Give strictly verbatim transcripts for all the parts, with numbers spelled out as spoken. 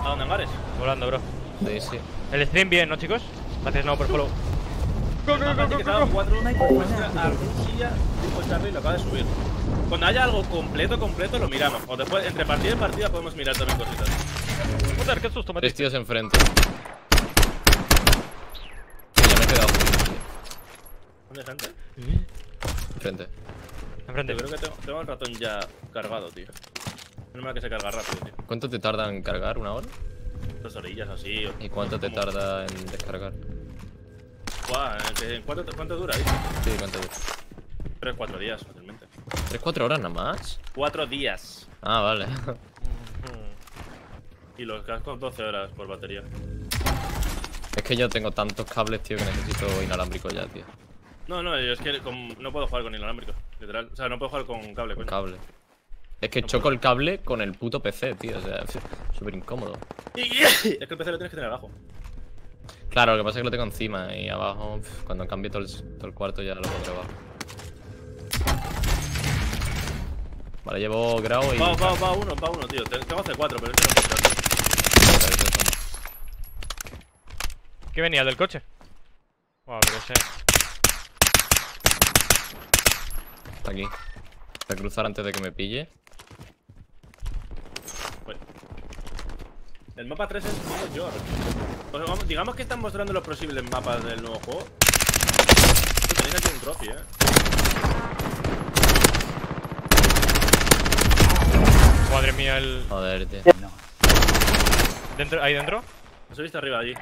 ¿A dónde hangares? Volando, bro. Sí, sí. El stream bien, ¿no, chicos? Gracias, no, por follow. Go, go, go, go, go. cuatro muestra arcilla tipo Charlie lo acaba de subir. Cuando haya algo completo, completo, lo miramos. O después, entre partida y partida, podemos mirar también cositas. Joder, qué susto, Mati. Tres tíos enfrente. Sí, ya me he quedado. ¿Dónde hay gente? Enfrente. Enfrente. Yo creo que tengo, tengo el ratón ya cargado, tío. No me que se carga rápido, tío. ¿Cuánto te tarda en cargar? ¿Una hora? Dos orillas así. ¿Y cuánto te tarda en descargar? Buah, ¿en cuánto, cuánto dura? ¿Dice? Sí, ¿cuánto dura? Tres, cuatro días, fácilmente. ¿Tres, cuatro horas nada más? Cuatro días. Ah, vale. Y los cascos doce horas por batería. Es que yo tengo tantos cables, tío, que necesito inalámbrico ya, tío. No, no, yo es que con, no puedo jugar con inalámbrico, literal. O sea, no puedo jugar con cable, Con coño. cable. Es que No choco puedo. el cable con el puto P C, tío. O sea, súper incómodo. Es que el P C lo tienes que tener abajo. Claro, lo que pasa es que lo tengo encima y abajo, pf, cuando cambie todo el, todo el cuarto ya lo pondré abajo. Vale, llevo grau y... Va, va, va uno, va uno, tío. Tengo C cuatro, pero este no puedo tirar. ¿Qué venía? ¿Del coche? Buah, pero ese... Está aquí. Voy a cruzar antes de que me pille. Uy. El mapa tres es New York. Pues vamos, digamos que están mostrando los posibles mapas del nuevo juego. Tenéis aquí un trophy, eh. Madre mía, el... Joder, tío. ¿Dentro? ¿Ahí dentro? Os he visto arriba allí.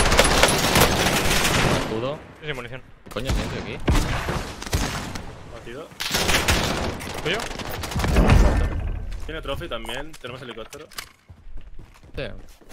Escudo. Sí, sin munición. ¿Qué coño siento aquí? Batido. ¿Tuyo? Tiene trophy también. Tenemos helicóptero. Sí.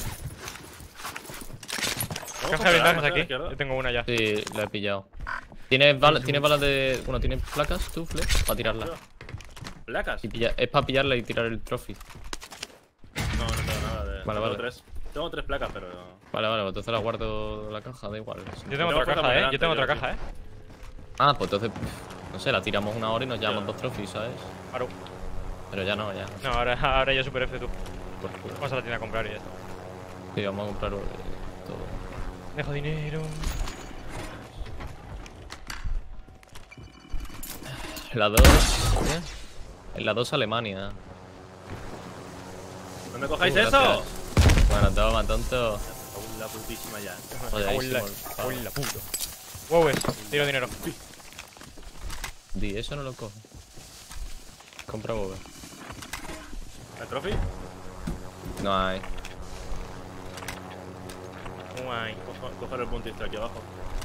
Vamos Caja a de parar, ventajas ¿no? A la aquí. izquierda. Yo tengo una ya. Sí, la he pillado. ¿Tienes balas, ¿tienes balas de...? Bueno, ¿tienes placas tú, Flex? Para tirarlas. ¿Placas? Y pilla- es para pillarla y tirar el trophy. No, no tengo nada de. Vale, tengo vale. tres. Tengo tres placas, pero. Vale, vale, pues entonces la guardo en la caja, da igual. Yo tengo Tengo otra fuerza caja, por eh. delante, Yo tengo yo otra aquí. caja, eh. Ah, pues entonces, pff, no sé, la tiramos una hora y nos llevamos Ya. dos trophies, ¿sabes? Claro. Pero ya no, ya. No, ahora, ahora ya Super F tú. Por culo. Vamos a la tienda a comprar y ya está. Sí, vamos a comprar eh, todo. Dejo dinero. La dos. ¿Qué? En la dos Alemania. ¡No me cojáis Uh, eso! gracias. Bueno, toma, tonto. Aún la putísima ya. Jodidísimo. Uy, la puta. Wow, es. Tiro dinero. Di, eso no lo coge. Compra boba. ¿El trophy? No hay. Guay. Cojo- Coger el puntito aquí abajo.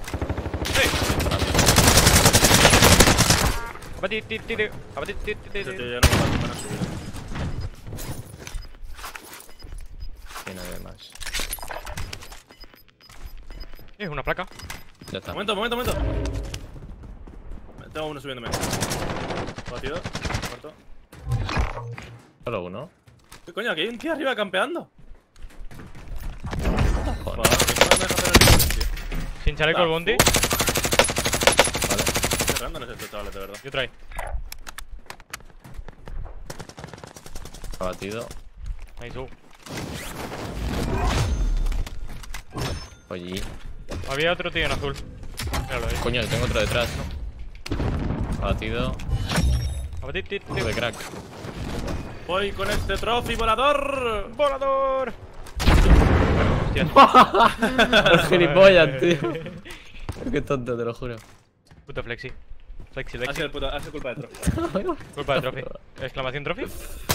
Abati, ti, ti, ti. Abati, ti, ti, ti, Ese ti. tío ya no me va a tomar a subir. Tiene de más. Es una placa. Ya está. Momento, momento, momento. Tengo uno subiéndome. Batido. Muerto. Solo uno. ¿Qué coño? Aquí hay un tío arriba campeando. Joder. Joder, que no me deja hacer el nivel, tío. Sin chaleco el bondi. Vale. Qué random es este chaval, de verdad. Yo trae. Abatido. Ahí sub. Oye. Había otro tío en azul. Míralo ahí. Coño, tengo otro detrás, ¿no? Abatido. Abati, ti, ti. De crack. Voy con este trophy volador. ¡Volador! Hostias. Los gilipollas, tío. Qué tonto, te lo juro. Puto flexi. Flexi, Ha flexi. sido, el puto, ha sido culpa de trophy. Culpa de trophy. ¿Exclamación trophy?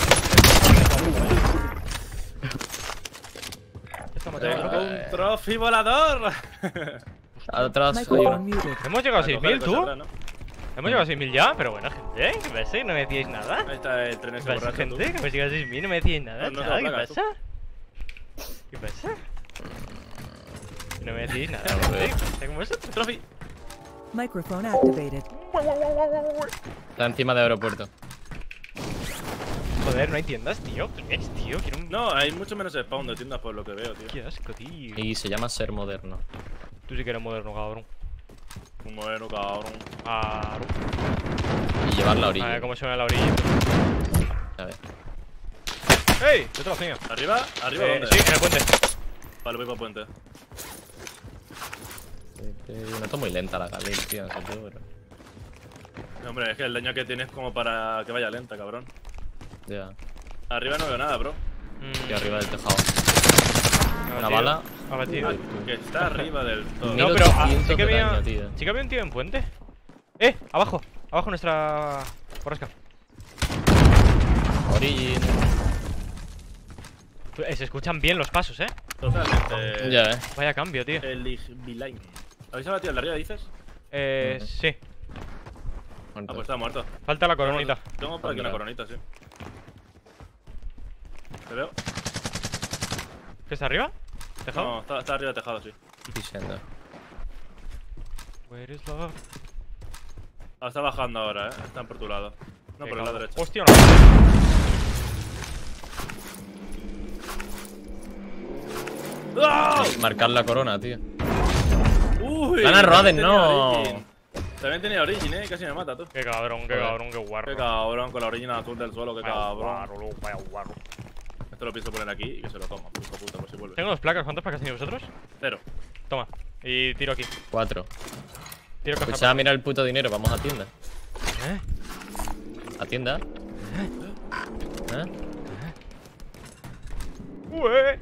Esta matalla Tengo trophy. un trophy volador. Atrás hay Microphone uno. muted. Hemos llegado a seis mil, Coger ¿tú? cosas, ¿no? Hemos llegado a seis mil ya, pero bueno, gente, ¿qué pasa? ¿No me decíais nada? Ahí está el tren ¿Qué ese pasa, borracho, tú. gente? Que hemos llegado a seis mil, no me decíais nada, No, no te chaval, ¿qué lo plagas, pasa? ¿Qué pasa? No me decís nada, A ver. gente. ¿Está con vosotros? Trophy. Microphone activated. Está encima de aeropuerto. Joder, no hay tiendas, tío. ¿Qué es, tío? Quiero un... No, hay mucho menos spawn de tiendas por lo que veo, tío. Qué asco, tío. Y se llama ser moderno. Tú sí que eres moderno, cabrón. Un modelo, cabrón. Ah, Y llevar la a orilla. ver cómo suena la orilla. A ver. ¡Ey! Detrás mío. ¿Arriba? ¿Arriba Eh, dónde? sí, en el puente. Vale, voy para el puente. No está muy lenta la Galil, tío. No sé tú, pero. No, hombre, es que el daño que tienes como para que vaya lenta, cabrón. Ya. Arriba no veo nada, bro. Mm, Estoy arriba del tejado. Una abatido. bala. Abatido. Ah, que está arriba del todo. No, pero ah, cientos sí que de había. daño, tío. Sí que había un tío en puente. ¡Eh! Abajo. Abajo nuestra. Borrasca. Origin. Eh, Se escuchan bien los pasos, eh. Totalmente. Ya, eh. Vaya cambio, tío. El Igbilain. ¿Habéis abatido el de arriba, dices? Eh, Ujú. sí. Ah, pues está muerto. Falta la coronita. Tengo por aquí una Hombre. coronita, sí. ¿Te veo? ¿Qué está arriba? ¿Tejado? No, está, está arriba del tejado, sí. Diciendo. Where is love? Ah, está bajando ahora, eh. Están por tu lado. No, Qué por el lado cabrón. derecho. Hostia, no. ¡Ah! Marcar la corona, tío. ¡Uy! Gana Roden, también tenía no. Origin. También tenía Origin, eh. Casi me mata, tú. Qué cabrón, qué Joder. cabrón, qué guarro. Qué cabrón, con la Origin azul del suelo, qué Vaya cabrón. guarro, loco, vaya guarro. Esto lo pienso poner aquí y que se lo coma, puto puta, por si vuelve. Tengo dos placas. ¿Cuántas placas tenéis vosotros? Cero. Toma. Y tiro aquí. Cuatro. Tiro caja. Escucha, mira el puto dinero. Vamos a tienda. ¿Eh? ¿A tienda? ¿Eh? Ué.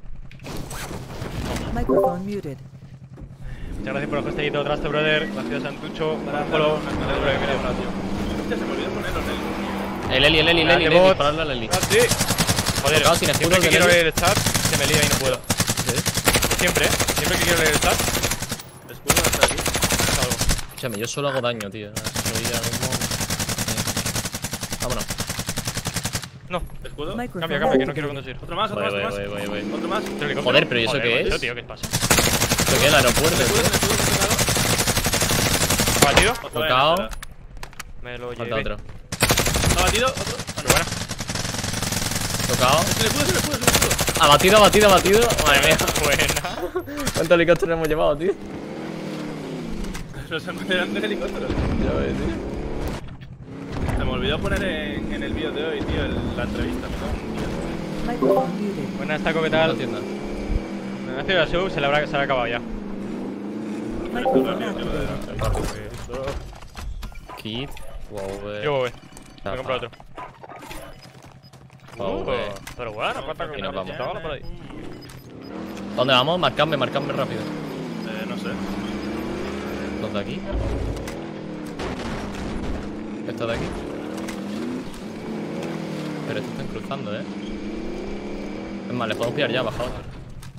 Microphone muted. Muchas gracias por el hostillito traste, brother. Gracias, Santucho. Para Follow. Hostia, se me olvidó ponerlo en el. El Eli, el Eli, el Eli, el Gracias, Eli. bot. Dispararle al Eli. Ah, sí. Joder, Tocado sin siempre escudos que del quiero Eli. leer el chat, se me lía y no puedo. Siempre, ¿eh? Siempre que quiero leer el chat, Escudo hasta aquí. salgo. Escúchame, yo solo hago daño, tío. Soy ya mismo. Vámonos. No, Escudo. Microphone cambia, cambia, que no quiero activated. conducir. Otro más, otro Voy, más, voy, otro voy, más. voy, voy. Otro más. ¿Otro helicóptero? Joder, pero ¿y eso Joder, qué macho, es? tío, ¿qué pasa? ¿Esto qué es el aeropuerto, Escudo, tío? escudo, escudo. ¿Batido? Otro Tocado. vez, espera. Me lo Falta llevé. otro. ¿Está batido? Otro. Qué buena. Tocado. Es el escudo, es el escudo, es el escudo. Abatido, abatido, abatido. Madre mía. Buena. ¿Cuántos helicópteros hemos llevado, tío? Nos eran tres helicópteros. Ya ves, tío. Se me olvidó poner en, en el vídeo de hoy, tío, el- la entrevista. Me cago en Dios. Microphone muted. Buenas, Taco, ¿qué La tal? tienda. Me hace la sub, se le habrá, se le ha acabado ya. Microphone activated. Kit. Wow, eh. Yo voy. Ah, Me compro ah. otro. Wow, Uh, eh. pero bueno, cuánta Aquí nos vamos. cuánta bala por ahí. ¿Dónde vamos? Marcadme, marcadme rápido. Eh, no sé. ¿Los de aquí? ¿Estos de aquí? Pero estos están cruzando, eh. Es más, les podemos pillar ya, baja otro.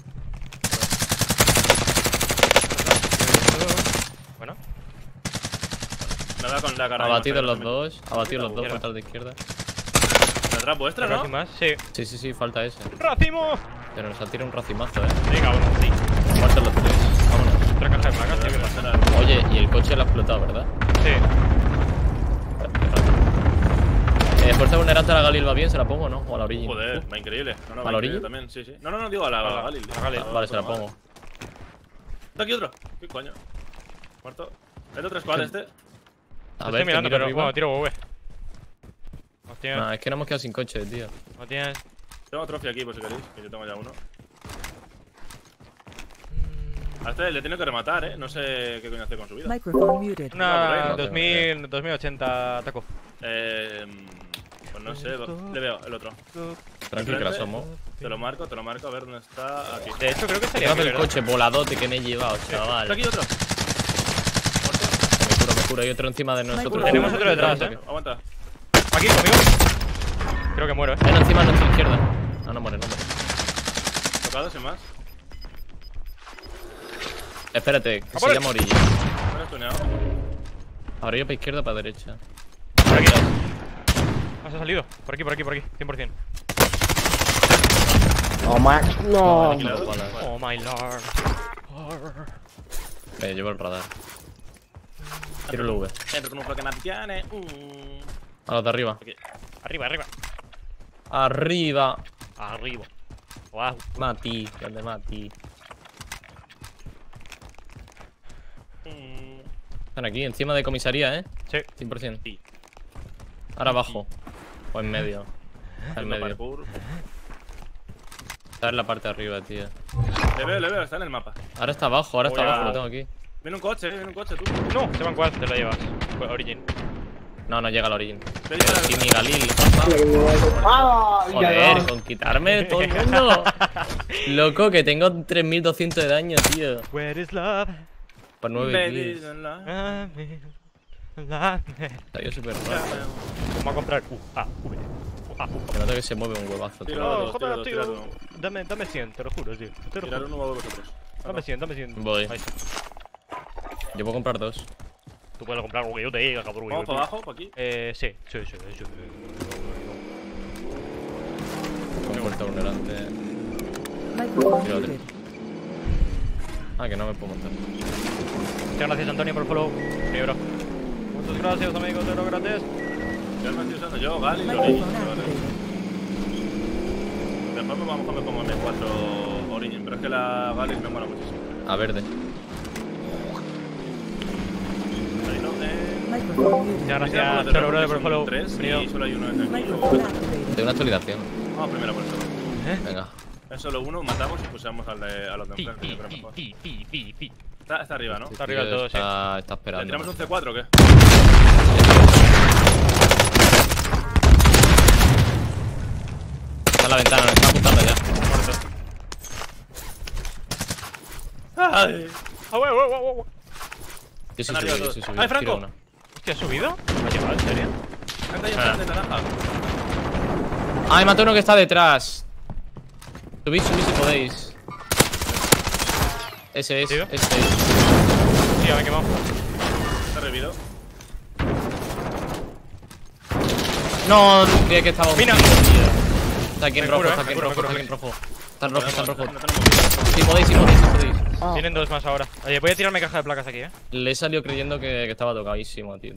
Bueno, Me da con la cara. Abatidos los dos. Abatidos los dos, falta el de izquierda. ¿Detrás vuestra, ¿otro no? aquí más? Sí. Sí, sí, sí, falta ese. ¡Racimo! Pero nos ha tirado un racimazo, eh. Sí, cabrón, sí. Muertos los tres. Vámonos. Otra caja de placas, tío, ¿qué pasa? Oye, y el coche lo ha explotado, ¿verdad? Sí. Eh, fuerza vulnerante a la Galil va bien, ¿se la pongo o no? O a la orilla. Joder, va increíble. No, no, ¿A va la increíble orilla? también, sí, sí. No, no, no, digo a la, a la Galil. a la Galil. Ah, Vale, se la otro más. pongo. Está aquí otro. ¿Qué coño? Muerto. ¿Es de tres squad este? A Estoy ver, te mirando, miro pero arriba. bueno, tiro V. Hostia, Nah, es que no hemos quedado sin coche, tío. no tienes. Tengo trofeo aquí por si queréis, que yo tengo ya uno. A este le tengo que rematar, eh. No sé qué coño hacer con su vida. Microphone muted. Una no, dos mil, dos mil ochenta taco. Eh. Pues no sé, le veo el otro. Tranquilo que la somos. Te lo marco, te lo marco, a ver dónde está. Aquí. De hecho, creo que estaría Fíjate aquí, el ¿verdad? coche voladote que me he llevado, chaval. Está aquí otro. Muerto. Me juro, me juro, hay otro encima de nosotros. Tenemos otro detrás, eh. Aguanta. Aquí, conmigo. Creo que muero, eh. Hay uno encima a nuestra izquierda. Ah, no muere, no muere. Tocado, sin más. Espérate, que ¡A se por llama orilla. Me he tuneado. Ahora yo para izquierda, para derecha. Por aquí. Ah, se ha salido. Por aquí, por aquí, por aquí. cien por cien. No, Aniquilado. balas. Oh my lord. Me llevo el radar. Tiro el V. Entro con un bloque naptiane. Mm. A los de arriba. Aquí. Arriba, arriba. Arriba. Arriba. Wow. Mati, grande Mati. Mm. Están aquí, encima de comisaría, eh. Sí. cien por cien. Sí. Ahora abajo. O en medio. Al Haciendo medio. parkour. Está en la parte de arriba, tío. Le veo, le veo, está en el mapa. Ahora está abajo, ahora está Voy a- abajo, lo tengo aquí. Viene un coche, viene un coche, tú. No, se van cuál, te lo llevas. Pues Origin. No, no llega al origin. Ven, Pero ven, sí, ven. mi Galil. ¡Ah! Joder, con quitarme de todo el mundo. Loco, que tengo tres mil doscientos de daño, tío. Where is love? Por nueve Baby, kills. don't lie. Ah, me- la- me- Salió súper raro. Vamos a comprar U, A, V. U, A, U. Me noto que se mueve un huevazo, Tiro. tío. No, dos, joder, tira dos, tira tío. dos. Dame, dame cien, te lo juro, tío. Te lo Tirar juro. uno a vosotros. Dame cien, dame cien. Voy. Ahí está. Yo puedo comprar dos. Tú puedes comprar lo que yo te diga, cabrón. Vamos para abajo, para aquí. Eh, sí, sí, sí, sí. Con puerta vulnerante. Microphone Tira otro. muted. Ah, que no me puedo montar. Muchas gracias, Antonio, por el follow. Sí, bro. Muchas gracias, amigos de los grandes. Ya me estoy usando yo, Gali, Origin. Microphone Vale. activated. Después me vamos a comer como M cuatro Origin, pero es que la Gali me mola muchísimo. A verde. Ahí no, eh. Microphone muted. Muchas Gracias gracias, Cholo, brother, por el follow. Tres Bienvenido. y solo hay uno en el Microphone activated. Tengo una actualización. Vamos primero por eso. Venga. Es solo uno, matamos y pulsamos al de, a los de Pi, enfrente. pi, yo creo pi, mejor. pi, pi, pi, pi. Está, está arriba, ¿no? Está arriba del todo, sí. Está, está ¿Le esperando. tiramos un C cuatro o qué? Está en la ventana, nos está apuntando ya. ¡Ay! ¡Ah, huevo, huevo, huevo! Yo sí Están subí, arriba yo todos. sí subí. ¡Ay, Franco! Tiro una. Hostia, ¿has subido? ¿Ha llegado, en serio? Anda ahí Ah. enfrente, naranja. ¡Ay, mató uno que está detrás! Subid, subid si podéis. Ese es, ¿Tío? ese es. Sí, ya me he quemado. Está revivido. No, creía que estaba un Mira. tío, tío. Está aquí en Me rojo, curo, está eh, aquí en me curo, rojo, me está curo. aquí en rojo. Está en rojo, está en rojo. No tenemos vida. Si podéis, si podéis, si podéis. Tienen dos más ahora. Oye, voy a tirarme caja de placas aquí, eh. Le he salido creyendo que, que estaba tocadísimo, tío.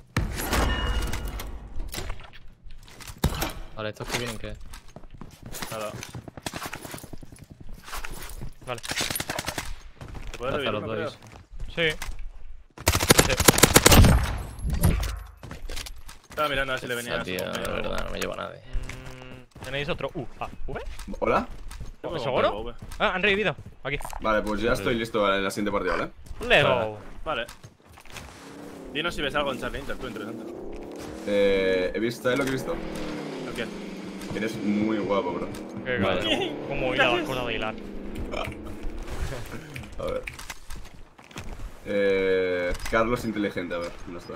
Vale, estos que vienen, ¿qué? Nada. Vale. ¿Se puede Hasta revivir los uno, creo? dos. Sí. Sí. Estaba mirando a ver si le venía. Esa, tío, su compañero. de verdad, no me lleva a nadie. Mm, Tenéis otro U, A, V. ¿Hola? Tengo un ¿Seguro? polvo, V. Ah, han revivido. Aquí. Vale, pues ya estoy listo en la siguiente partida, ¿vale? Let's go. Vale. Dinos si ves algo en Charlie Inter, tú, interesante. Eh, he visto, ¿sabes lo que he visto? ¿El qué? Eres muy guapo, bro. Qué Vale. cabrón. Cómo hilar las cosas de hilar. A ver. Eh, Carlos inteligente, a ver, ¿dónde está?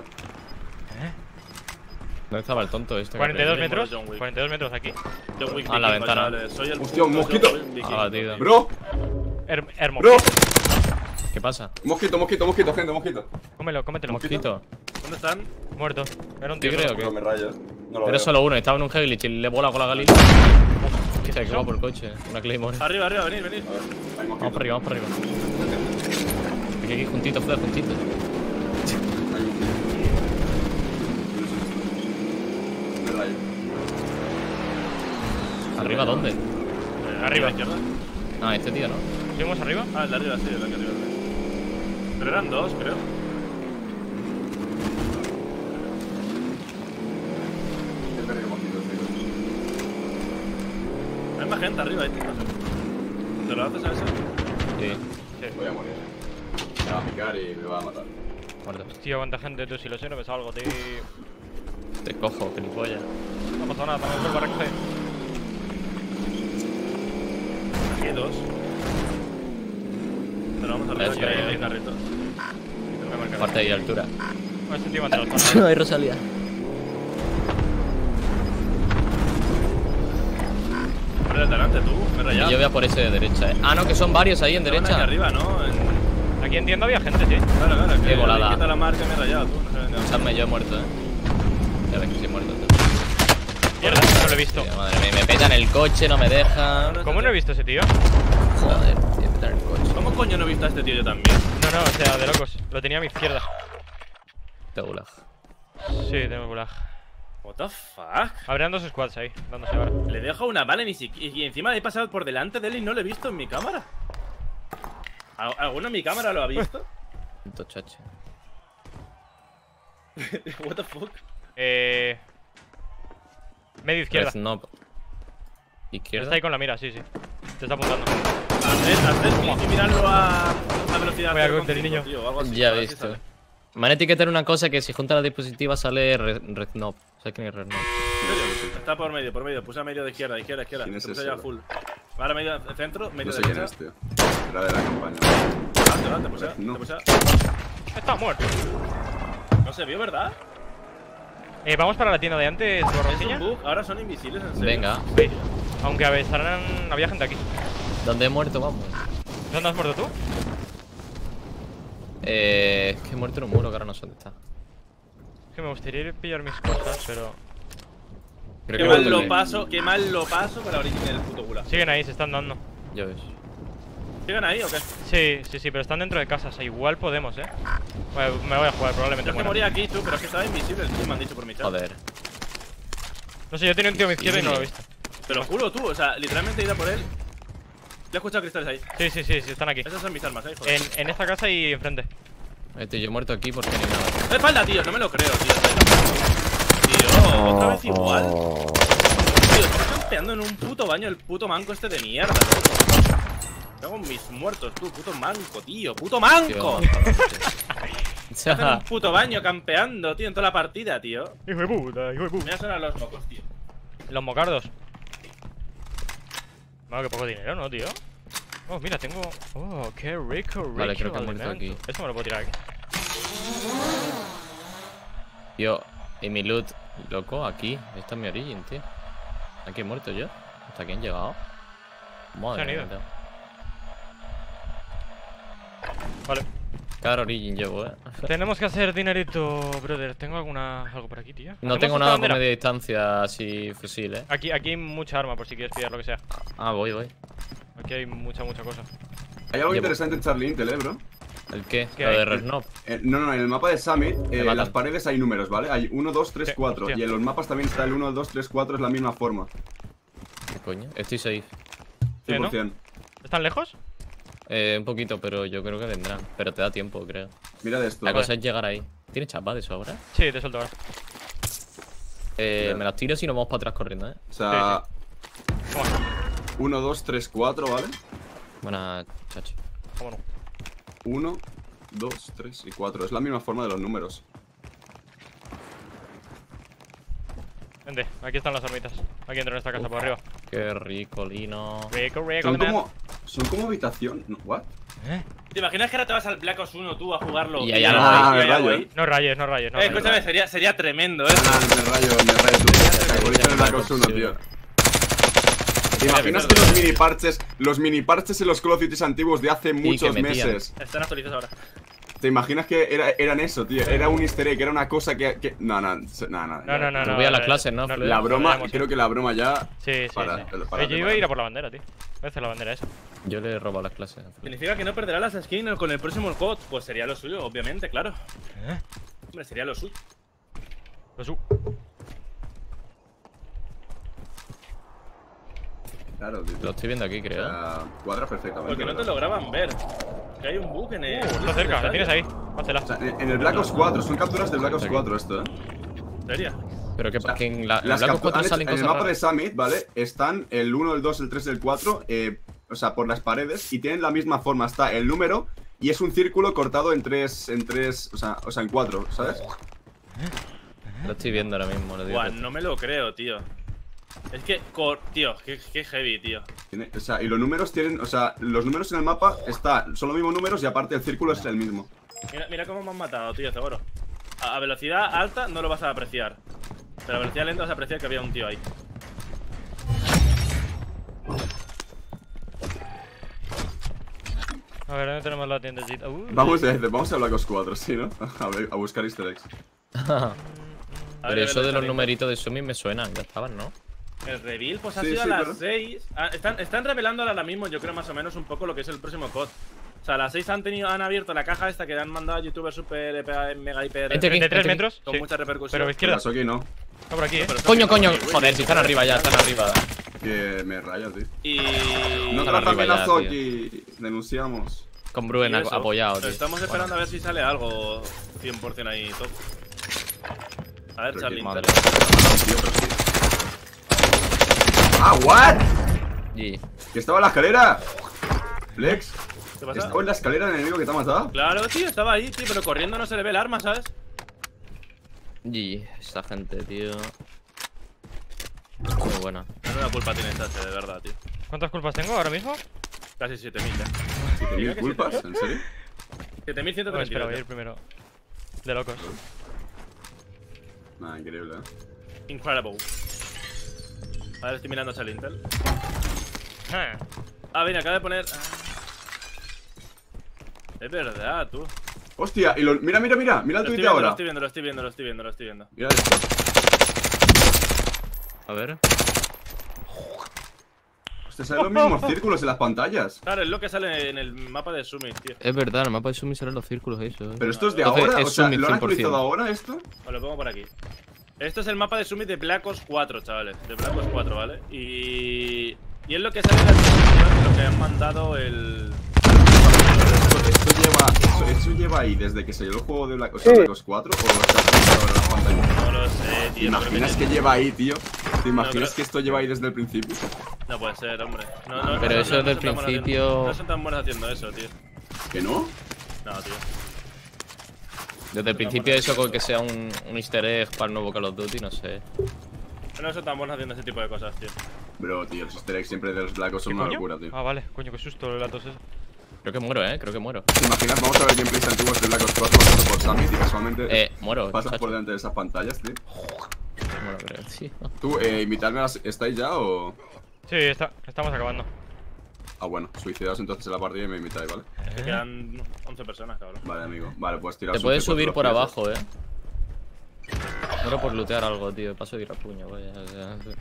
¿Dónde estaba el tonto este? cuarenta y dos John metros. Wick. cuarenta y dos metros aquí. John Wick Ah, la vikingo, ventana. chavales. Soy el Hostia, un puto mosquito. John Wick vikingo. Abatido. Bro, Her hermoso. bro. ¿Qué pasa? Mosquito, mosquito, mosquito, gente, mosquito. Cómelo, cómetelo. ¿Mosquito? ¿Dónde están? Muerto. Era un ¿Qué tío. creo No que? me rayas. No lo Era veo. solo uno, estaba en un glitch y le bola con la galina. ¿Qué Se es quedó eso? por el coche. Una Claymore. Arriba, arriba, venid, venid. A ver, hay mosquito. Vamos para arriba, vamos para arriba. Aquí, aquí, juntito, Flash, juntito. Hay un Me rayo. ¿Arriba dónde? Eh, Arriba. a la izquierda. Ah, este tío, ¿no? ¿Subimos arriba? Ah, el de arriba, sí, el de aquí arriba. Pero eran dos, creo. Qué verga mosquito, tío. Hay más gente arriba, ahí, no sé. ¿Te lo haces a ese? Sí, Voy a morir. Me va a picar y me va a matar. muerto. Tío, cuánta gente, tú, si lo sé, no me salgo, tío. Te cojo, gilipollas. No pasa nada, también vuelvo a recoger. Aquí hay dos. Pero vamos arriba, Eso, que hay, ahí, hay ahí. carritos. Voy a marcar. Parte de altura. Oh, este tío va a entrar al zona. Ay, Rosalía. Hombre, delante tú, me he Y rayado. yo voy a por ese de derecha, eh. Ah, no, que son varios ahí en Estaban aquí derecha. arriba, ¿no? En... Aquí entiendo había gente, sí. Claro, claro, que Qué volada. quita la marca y me he rayado, tú. No sé dónde. Escuchadme, yo he muerto, eh. Ya ves que sí he muerto. Tío. Mierda, no lo he visto. Tío, madre mía, me petan el coche, no me dejan. ¿Cómo no he visto a ese tío? Joder, tío, me petan el coche. ¿Cómo coño no he visto a este tío yo también? No, no, o sea, de locos. Lo tenía a mi izquierda. Te gulag. Sí, tengo gulag. What the fuck? Habrían dos squads ahí, dándose ahora. Le dejo una bala ni siquiera. Y encima he pasado por delante de él y no lo he visto en mi cámara. ¿Al- ¿Alguno en mi cámara lo ha visto? Puto chache. What the fuck? Eh. Medio izquierda. Red Knob. Izquierda. Está ahí con la mira, sí, sí. Te está apuntando. Hacer, hacer clic y mirarlo a, a velocidad. Voy a cero con el coma cinco, niño. tío, o algo así, Ya a he ver si visto. sale. Me han etiquetado una cosa que si junta la diapositiva sale Red, Red Knob. ¿Sabes quién es Red Knob? ¿En serio? Está por medio, por medio. Puse a medio de izquierda, izquierda, izquierda. ¿Quién es Se puso ese, ya bro? full. Ahora medio de centro, medio No sé de quién es, derecha. tío. Era de la campaña. Adelante, adelante, puse a- No. te puse a- Está muerto. No se vio, ¿verdad? Eh, vamos para la tienda de antes, Es un Borrosilla. bug, ahora son invisibles, en serio. Venga. Sí. Aunque a ver, estarán. Había gente aquí. ¿Dónde he muerto? Vamos. ¿Dónde has muerto tú? Eh, es que he muerto en un muro que ahora no sé dónde está. Es que me gustaría ir a pillar mis cosas, pero. Creo Qué que mal muerto lo en- paso, qué mal lo paso con la origin del puto gulag. Siguen ahí, se están dando. Ya ves. ¿Siguen ahí o qué? Sí, sí, sí, pero están dentro de casas. Igual podemos, eh. Bueno, me voy a jugar, probablemente Yo es que muera. moría aquí, tú, pero es que estaba invisible el tío, me han dicho por mi chat. Joder. No sé, yo tenía un tío a mi izquierda y no lo he visto. Te lo juro, tú, o sea, literalmente he ido a por él. Ya he escuchado cristales ahí. Sí, sí, sí, sí, están aquí. Esas son mis armas, eh, joder. En, en esta casa y enfrente. Este, yo he muerto aquí porque ni nada. ¡De espalda, tío! No me lo creo, tío. Tío, otra vez igual. Tío, estás campeando en un puto baño el puto manco este de mierda, tío. Tengo mis muertos, tú, puto manco, tío. ¡Puto manco! Estás en un puto baño campeando, tío, en toda la partida, tío. Hijo de puta, hijo de Me puta. voy a sonar los mocos, tío. Los mocardos. Bueno, que poco dinero, ¿no, tío? Oh, mira, tengo. Oh, qué rico, rico. Vale, creo que he muerto alimento. aquí. Esto me lo puedo tirar aquí. Yo, y mi loot, loco, aquí. Esta es mi origin, tío. Aquí he muerto yo. ¿Hasta aquí han llegado? Se Madre han ido. mía. Vale. Cada origin llevo, eh. Tenemos que hacer dinerito, brother. ¿Tengo alguna. algo por aquí, tío? No ¿Hacemos tengo esta nada por bandera? media distancia así fusil, eh. Aquí, aquí hay mucha arma por si quieres pillar lo que sea. Ah, voy, voy. Aquí hay mucha, mucha cosa. Hay algo Llevo- interesante en Charlie Intel, eh, bro. ¿El qué? ¿Qué Lo hay? de Red Knob. Eh, no, no, en el mapa de Summit, eh, en matan. las paredes hay números, ¿vale? Hay uno, dos, tres, Sí, cuatro. hostia. Y en los mapas también está el uno, dos, tres, cuatro, es la misma forma. ¿Qué coño? Estoy safe. cien por ¿Sí, cien. ¿Están lejos? Eh, un poquito, pero yo creo que vendrán. Pero te da tiempo, creo. Mira de esto. La ¿vale? cosa es llegar ahí. ¿Tienes chapa de sobra? Sí, te suelto ahora. Eh, Claro. me las tiro si nos vamos para atrás corriendo, eh. O sea, Toma, uno, dos, tres, cuatro, ¿vale? Buena, chacho. vámonos. uno, dos, tres y cuatro. Es la misma forma de los números. Vente, aquí están las armitas. Aquí entro en esta casa por arriba. Qué rico, Lino. Rico, rico, Son man. como. Son como habitación. No, ¿what? ¿Eh? ¿Te imaginas que ahora te vas al Black Ops uno tú a jugarlo? Y hay hay algo algo ahí. ahí, y hay Ah, algo rayo. ahí? No rayes, no rayes, no Eh, rayes. escúchame, sería, sería tremendo, eh. Ah, me rayo, me rayo tú. Me acuerdo en Black Ops uno, tío. ¿Te imaginas que los mini parches, los mini parches en los Call of Duty antiguos de hace muchos que metían. meses? Están actualizados ahora. ¿Te imaginas que era, eran eso, tío? Era un easter egg, era una cosa que. que... No, no, no, no. No, no, no. Te no voy a las eh, clases, ¿no, Fred? La no broma, veremos, creo eh. que la broma ya. Sí, sí, para- sí. para- Eh, yo iba a ir a por la bandera, tío. Voy a hacer la bandera esa. Yo le he robado las clases. ¿Significa que no perderá las skins con el próximo C O D? Pues sería lo suyo, obviamente, claro. ¿Eh? Hombre, sería lo suyo. Lo su. Claro, tío. Lo estoy viendo aquí, O creo. sea, cuadra perfectamente. Porque no te ¿verdad? lo graban ver. Que hay un bug en el. Uh, está cerca, la tienes ahí. Házela. O sea, en en el Black Ops cuatro, son capturas del Black Ops cuatro esto, eh. ¿En serio? Pero que, sea, que en la, en Las Black Ops captu- cuatro han hecho- salen en el cosas mapa de raras. Summit, ¿vale? Están el uno, el dos, el tres, el cuatro, eh, o sea, por las paredes y tienen la misma forma. Está el número y es un círculo cortado en tres, en tres, o sea, o sea en cuatro, ¿sabes? Lo estoy viendo ahora mismo. Lo digo Buah, todo. no me lo creo, tío. Es que, cor- tío, qué, qué heavy, tío. Tiene- o sea, y los números tienen, o sea, los números en el mapa está, son los mismos números y aparte el círculo es el mismo. Mira, mira cómo me han matado, tío, seguro. A, a velocidad alta no lo vas a apreciar. Pero a velocidad lenta vas a apreciar que había un tío ahí. A ver, ¿dónde tenemos la tiendecita? Uh, Vamos a, vamos a Black Ops cuatro, sí, ¿no? A, ver, a buscar easter eggs. A Pero ver, eso de los velocidad numeritos de Summit me suenan. Ya estaban, ¿no? lenta. El reveal, pues ha Sí, sido sí, a las claro. seis. Ah, están, están revelando ahora mismo, yo creo, más o menos un poco lo que es el próximo C O D. O sea, a las seis han tenido, han abierto la caja esta que han mandado a youtubers super mega hiper. Vente aquí. ¿De tres aquí. metros? Con Sí. mucha repercusión. Pero Pero izquierda. eso aquí no, Está por aquí, eh. Pero eso Coño, sí, coño. güey, güey. Joder, si están arriba ya, están arriba. que me raya, tío. Y. No Están trata arriba ya, amenazo tío. aquí, denunciamos. Con Bruen y eso, apoyado, pero tío. estamos esperando a ver si sale algo cien por cien ahí top. A ver, Pero Charlie. qué Madre. Tío, pero sí. Ah, what? G. Que estaba en la escalera. Flex. ¿Qué pasa? Estaba en la escalera el enemigo que te ha matado. Claro, tío, estaba ahí, tío, pero corriendo no se le ve el arma, ¿sabes? G. Esta gente, tío. Muy buena. Menuda culpa tiene esta, de verdad, tío. ¿Cuántas culpas tengo ahora mismo? Casi siete mil ya. ¿siete mil culpas? ¿En serio? siete mil ciento No, treinta y espera, voy a dos. ir primero. De locos. Nada, increíble, eh. Incredible. A ver, estoy mirando hacia el Intel. Ah, Ah, bien, acaba de poner. Ah. Es verdad, tú. Hostia, y lo... mira, mira, mira. Mira el Lo estoy, tuit viendo, lo ahora. estoy viendo, lo estoy viendo, lo estoy viendo, lo estoy viendo. Mira esto. A ver. Hostia, salen los mismos círculos en las pantallas. Claro, es lo que sale en el mapa de Summit, tío. Es verdad, el mapa de Sumi salen los círculos, eso. Eh. Pero esto es de Entonces, ahora. es O sea, Summit ¿lo han cien por cien. actualizado ahora esto? Os lo pongo por aquí. Esto es el mapa de Summit de Black Ops cuatro, chavales. De Black Ops cuatro, ¿vale? Y. Y es lo que sale en la descripción de lo que han mandado el. Esto, esto lleva. Eso, eso lleva ahí desde que salió el juego de Black, o sea, Sí. Black Ops cuatro o está actualizado ahora en las pantallas. No lo sé, ¿Te tío. no creo imaginas que- que lleva ahí, tío? ¿Te imaginas creo- que esto lleva ahí desde el principio? No puede ser, hombre. No, no, Pero no, eso no, es del no son tan buenos principio. haciendo- No son tan buenos haciendo eso, tío. ¿Que no? No, tío. Desde el principio eso con que sea un, un easter egg para el nuevo Call of Duty, no sé. No son tan buenos haciendo ese tipo de cosas, tío. Bro, tío, los easter eggs siempre de los Black Ops son ¿qué una coño? locura, tío. Ah, vale, coño, qué susto el datos eso. Creo que muero, eh, creo que muero. ¿Te imaginas? Vamos a ver gameplays antiguos de Black Ops cuatro pasando por Summit y casualmente Eh, muero, pasas chacho. por delante de esas pantallas, tío. Muero, creo, tío. Tú, eh, invitarme a las... ¿Estáis ya o...? Sí, está, estamos acabando. Ah, bueno, suicidaos entonces en la partida y me invitáis, ¿vale? Que quedan once personas, cabrón. Vale, amigo. Vale, pues tiraos Te un puedes C cuatro subir los por pies. abajo, eh. Muero por lootear algo, tío. Paso de ir a puño, vaya. o sea, sí.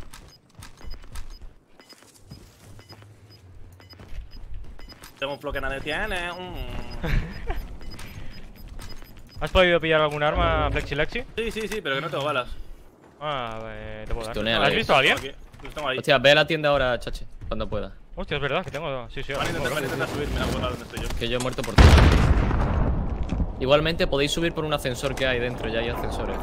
Tengo un flow que nadie tiene. Mm. ¿Has podido pillar algún arma, Flexilexi? Sí, sí, sí, pero que no tengo balas. Ah, eh, te puedo dar. Tuneale. ¿Has visto a alguien? Aquí, los tengo ahí. Hostia, ve a la tienda ahora, chache, cuando pueda. Hostia, es verdad que tengo. Sí, sí, Van a ahora intentar, van a mismo. intentar subir, mira, por donde estoy yo. Que yo he muerto por ti. Igualmente podéis subir por un ascensor que hay dentro, ya hay ascensores.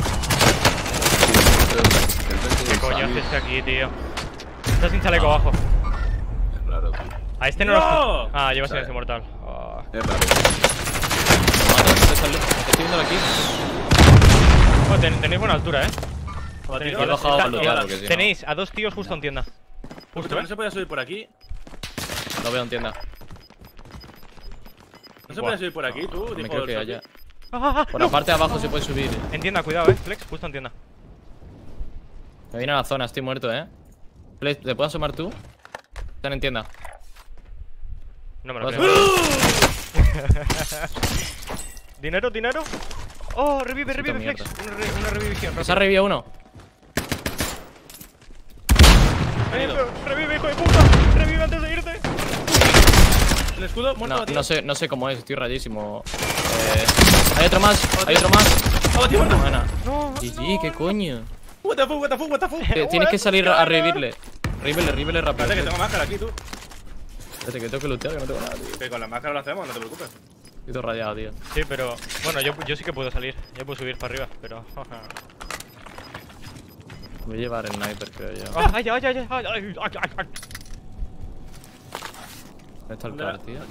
¿Qué coño haces aquí, tío? Estás sin chaleco abajo. Es raro, tío. A este no, ¡No! lo. Ah, lleva Sabe. silencio mortal. Ah. Es raro. Mata, te sale- te estoy viendo aquí. Bueno, ten- tenéis buena altura, eh. Joder, He tío, bajado está- a lootear porque si no, Tenéis a dos tíos justo en tienda. Justo, Justo, no ¿eh? se podía subir por aquí. no veo en tienda. No se Buah. podía subir por aquí, tú. No me dijo creo el que Sofi. haya. Ah, ah, ah, Por no. la parte de abajo se puede subir. En tienda, cuidado, eh, Flex, justo en tienda. Me viene a la zona, estoy muerto, eh. Flex, ¿te puedes asomar tú? Están en tienda. No me lo Vas- creo. ¿Dinero, dinero? Oh, revive, Puta revive, Flex. mierda. Una, re- una revivisión. Se ha revivido uno. Revive, revive, hijo de puta. Revive antes de irte. El escudo muerto, No, tío. no sé, no sé cómo es, estoy rayísimo. Eh, hay otro más, hay otro más. ¡Oh, tío, muerto! Buena. No, G G, ¿qué coño? What the fuck, what the fuck, what the fuck. Te- Tienes que salir a revivirle. Revivirle, revivirle rápido. Espérate, que tengo máscara aquí, tú. Espérate, que tengo que lootear, que no tengo nada, tío. Que con la máscara lo hacemos, no te preocupes. Estoy todo rayado, tío. Sí, pero. Bueno, yo, yo sí que puedo salir. Yo puedo subir para arriba, pero. Me voy a llevar el sniper, creo yo. Ah, ay, ay, ay, ay, ay, ay, ay, ay. ¿Dónde está el ¿Dónde car, va? tío?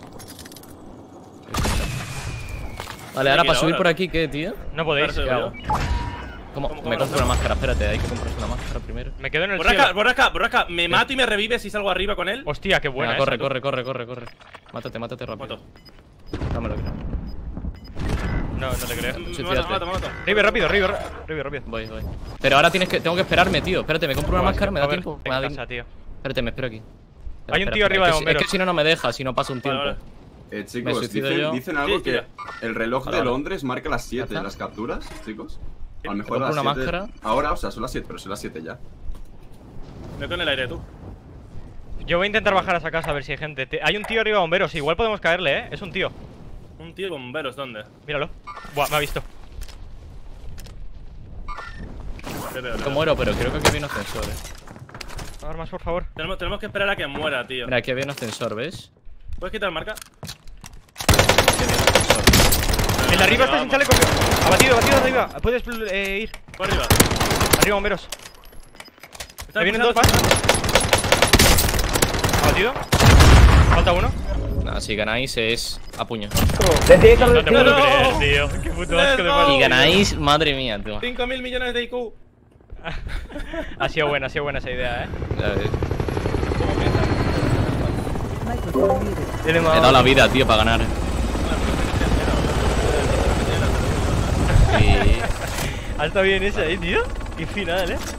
Vale, ahora que ir para subir ahora. por aquí, ¿qué, tío? No podéis. Ahora ¿Qué se hago? lo ¿Cómo? ¿Cómo, cómo Me lo compro una hacemos? máscara, espérate, hay que comprarse una máscara primero. Me quedo en el Borrasca, cielo. borrasca, borrasca. Me mato y me revives si salgo arriba con él. Hostia, qué buena. Venga, corre, esa, tú. corre, corre, corre, corre. Mátate, mátate rápido. Mato. No me lo creo. No, no te creo. Me Sí, mato, me fíjate. mato, me mato. Revive rápido, revive, revive rápido. Voy, voy. Pero ahora tienes que, tengo que esperarme, tío. Espérate, me compro una Buah, máscara, me da a ver, tiempo. en Me da casa, tío. Espérate, me espero aquí. Espera, Hay un espera, tío espera. arriba de Es que- bomberos. Es que si no, no me deja, si no pasa un tiempo. Vale, vale. Eh, Me chicos, suicido dicen, yo. dicen algo Sí, que tira. el reloj Vale, de vale. Londres marca las siete ¿Ya en está? las capturas, chicos. A lo ¿Me mejor compro las una siete. máscara? Ahora, o sea, son las siete, pero son las siete ya. Me con el aire, tú. Yo voy a intentar bajar a esa casa a ver si hay gente. Te- Hay un tío arriba de bomberos, igual podemos caerle, eh. Es un tío. Un tío bomberos, ¿dónde? Míralo. Buah, me ha visto. Te veo, te Yo veo. muero, pero creo que aquí había un ascensor, eh. Armas, por favor. Tenemos, tenemos que esperar a que muera, tío. Mira, aquí había un ascensor, ¿ves? ¿Puedes quitar marca? Aquí había un ascensor. El de arriba está sin Vamos. chaleco. Abatido, abatido arriba. Puedes eh, ir. Por arriba. Arriba, bomberos. Está está Me vienen dos, pasando, ¿vale? Abatido. Falta uno. Nada, si ganáis es a puño. Decide No te puedo No. creer, tío. Qué puto asco de No. mal. Si ganáis, madre mía, tú. cinco mil millones de I Q. Ha sido buena, ha sido buena esa idea, eh. Ya ves. Microphone muted. Tiene He dado la vida, tío, para ganar. Sí. Ha estado bien esa, eh, tío. Qué final, eh.